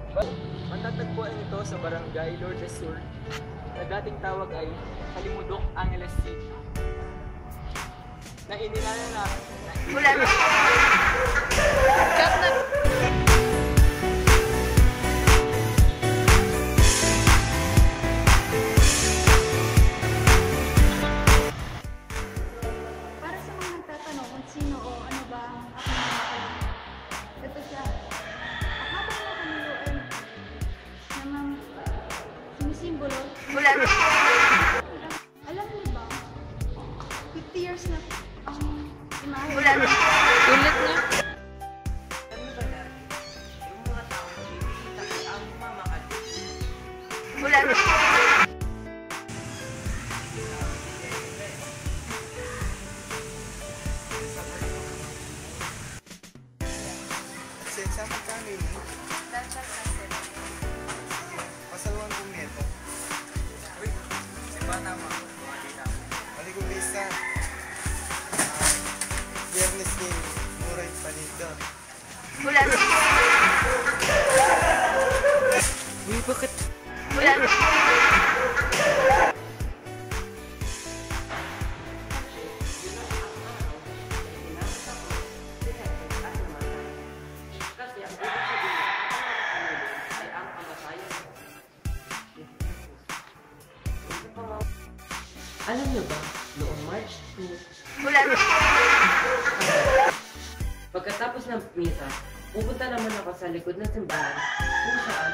Matatagpuan ito sa barangay Lourdes Sur na dating tawag ay Kalimudok, Angeles City na inilalala Wala na. Para sa mga nagtatanong kung sino o ano ba ang Apung Mamacalulu, ito siya. Ang Apung Mamacalulu ay namang sumisimbolo. Wala na. Alam niyo ba, 50 years na ang imahe. Wala na. Ulit na. Ano ba dati? Yung mga taong bibisita kay Apung Mamacalulu. Wala na. Sa magkano yun? Pasaluan kong neto. Uy, si Bata mo. Balik ko isa. Biyernes din. Muray palito. Wala na. Uy, bakit? Wala na. Kasi ang ibig sabihin ay ang kamatayan. Alam niyo ba, noong March 2, Wala na. pagkatapos ng misa, pupunta naman ako sa likod ng simbahan kung saan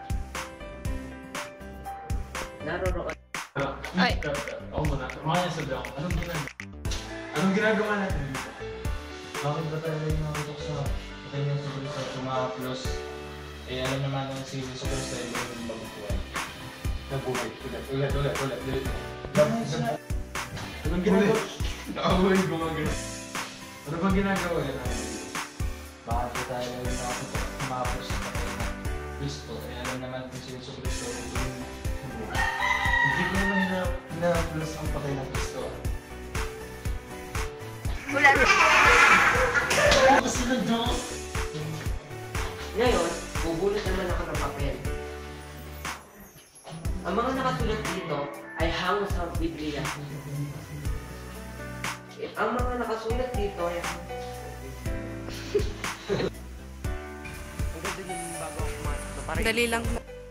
naroroon. Ay. Ako muna. Mga sabi ako, anong ginagawa natin dito? Bakit ba tayo yung nakautok sa kanyang Jesucristo tumahaplos? Eh alam naman ng si Jesucristo ay yung bagutuan. Nabuhay. Ulit. Anong ginagawa? Nakabuhay gumagano. Ano bang ginagawa yan? Bakit ba tayo yung nakautok tumahaplos sa kanyang Kristo? Eh alam naman ng si Jesucristo ay yung bagutuan. Hindi ko naman hinahaplos ang patay ng Kristo. Wala na. Ngayon, bubulot naman ako ng papel. Ang mga nakasulat dito ay hango sa Biblia. Ang mga nakasulat dito ay Ang ganda yung bago ako pumasok. Dali lang.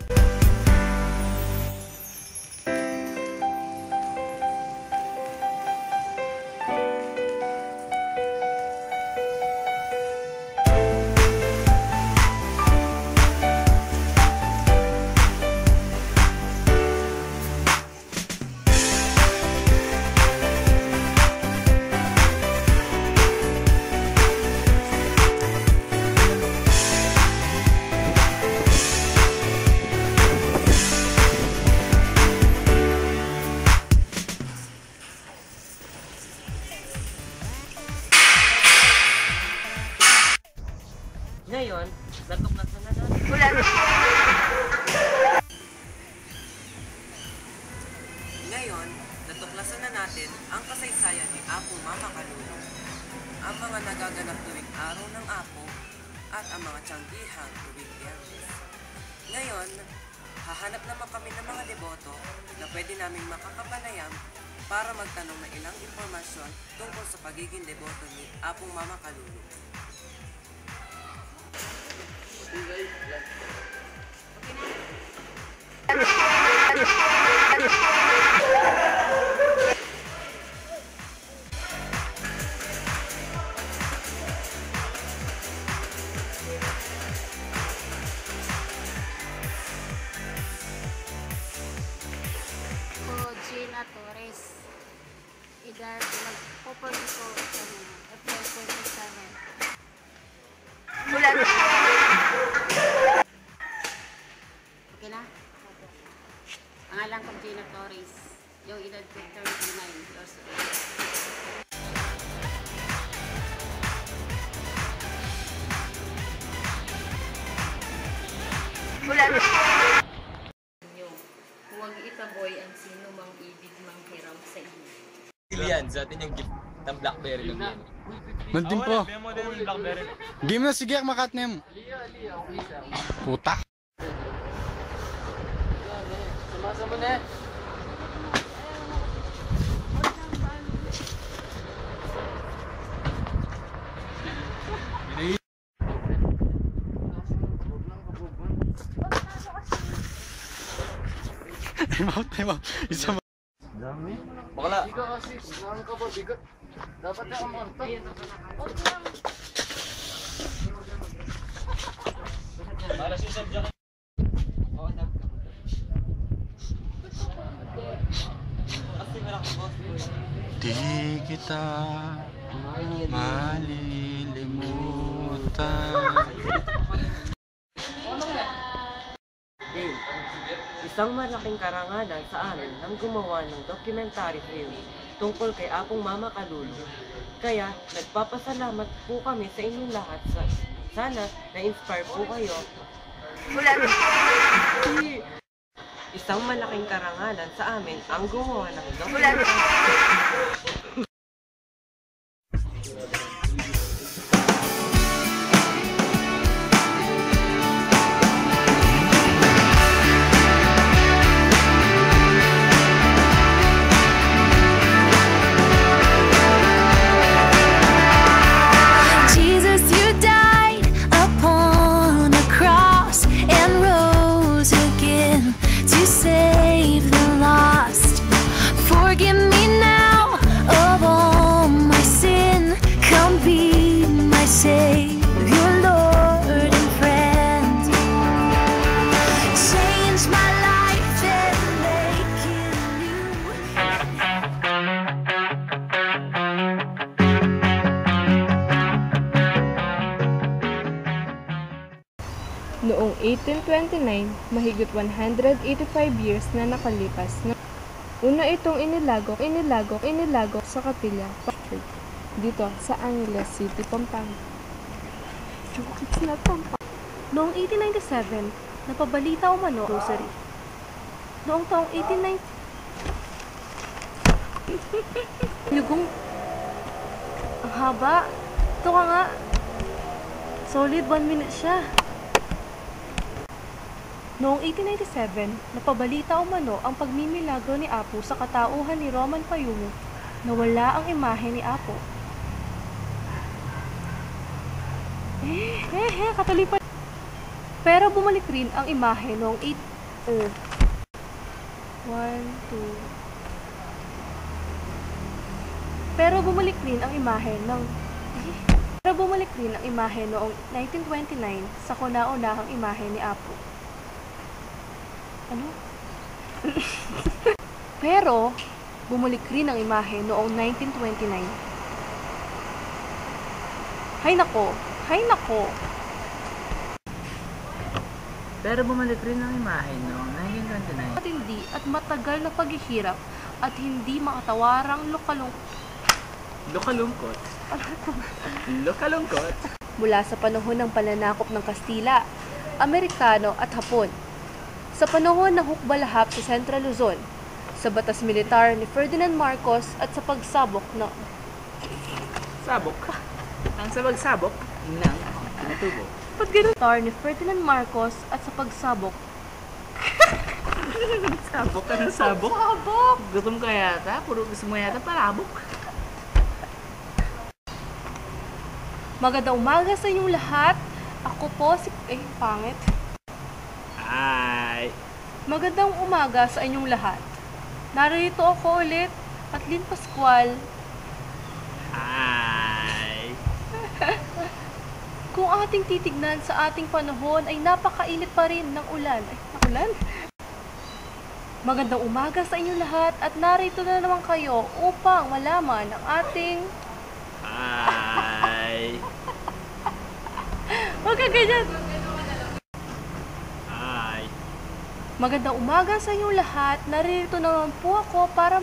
ngayon, natuklasan na natin. Wala na. Ngayon, natuklasan na natin ang kasaysayan ni Apung Mamacalulu, ang mga nagaganap tuwing araw ng Apo at ang mga tiyanggihan tuwing Biyernes. Ngayon, hahanap naman kami ng mga deboto na pwede naming makakapanayam para magtanong ng ilang impormasyon tungkol sa pagiging deboto ni Apung Mamacalulu. Gina Torres. Edad nagpo-form ko April 27. Wala na. Okay na? Pangalan ko Gina Torres. Yung edad ko 39 years old. Wala na. Huwag itaboy ang sino mang ibig manghiram sa iyo. Yan, sa atin yung gift ng Blackberry lang yan. Mandin po. Game na sige, makatnem. Puta. na. Time out. Isa Dami. bakla. Ikaw kasi, saan ka ba? Bigat. Dapat na umarta. Para si Sab dyan. Di kita malilimutan. Isang malaking karangalan sa amin ang gumawa ng documentary film tungkol kay Apung Mamacalulu. Kaya nagpapasalamat po kami sa inyong lahat. Sana na-inspire po kayo. Isang malaking karangalan sa amin ang gumawa ng documentary. Jesus, you died upon a cross and rose again to save the lost. Forgive me now of all my sin. Come be my Savior, Lord and friend. Change my life and make it new. Noong 1829, mahigit 185 years na nakalipas na una itong inilagok sa kapilya dito sa Angeles City, Pampanga. Noong 1897, napabalita umano grocery. Noong taong 1890, Lugong. Ang haba. Ito ka nga. Solid 1 minute siya. Noong 1897, napabalita umano ang pagmimilagro ni Apo sa katauhan ni Roman Payumo na wala ang imahe ni Apo. Katuloy pa. Pero bumalik rin ang imahe noong 1, 2. Pero bumalik rin ang imahe noong 1929 sa kauna-unahang imahe ni Apo. Ano? Pero bumalik rin ang imahe noong 1929. Hay nako. Pero bumalik rin ang imahe noong 1929. Matindi at matagal na paghihirap at hindi makatawarang Lukalungkot. mula sa panahon ng pananakop ng Kastila, Amerikano at Hapon, sa panahon ng hukbalahap sa Central Luzon, sa batas militar ni Ferdinand Marcos at sa pagsabok ng Ang sabagsabok ng natubo. militar ni Ferdinand Marcos at sa pagsabok Sabok ka ng sabok? Gutom ka yata? Puro gusto mo yata palabok. Magandang umaga sa inyong lahat. Ako po si... pangit. Hi! Magandang umaga sa inyong lahat. Narito ako ulit, Atlin Pascual. Hi! Kung ating titignan sa ating panahon ay napakainit pa rin ng ulan. Magandang umaga sa inyong lahat at narito na naman kayo upang malaman ang ating... Hi! Huwag ka ganyan! Hi! Magandang umaga sa inyong lahat. Narito naman po ako para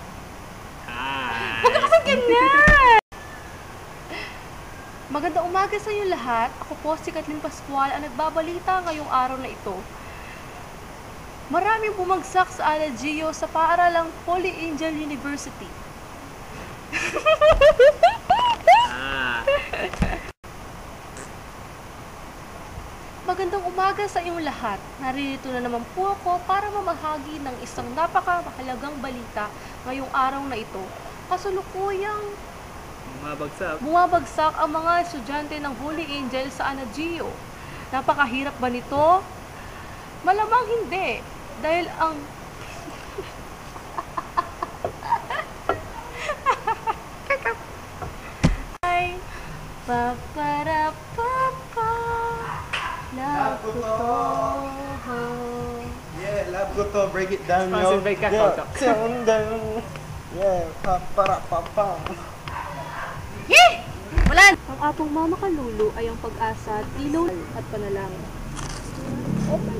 Hi! Huwag ka kasi ganyan! Magandang umaga sa inyong lahat. Ako po si Kathleen Pascual ang nagbabalita ngayong araw na ito. Maraming bumagsak sa Alagio sa paaralang Holy Angel University. Magandang umaga sa iyong lahat. Naririto na naman po ako para mamahagi ng isang napakamahalagang balita ngayong araw na ito. Kasulukuyang bumabagsak ang mga estudyante ng Holy Angel sa Anagio. Napakahirap ba nito? Malamang hindi. Dahil ang ay paparapapa love ko to. Yeah, love ko to. Break it down, yo. Sponsored by Kakao Yeah, Talk. sound down. Yeah, papa. Yeh! Ulan! Ang Apung Mamacalulu ay ang pag-asa, ilaw at panalangin. Oh my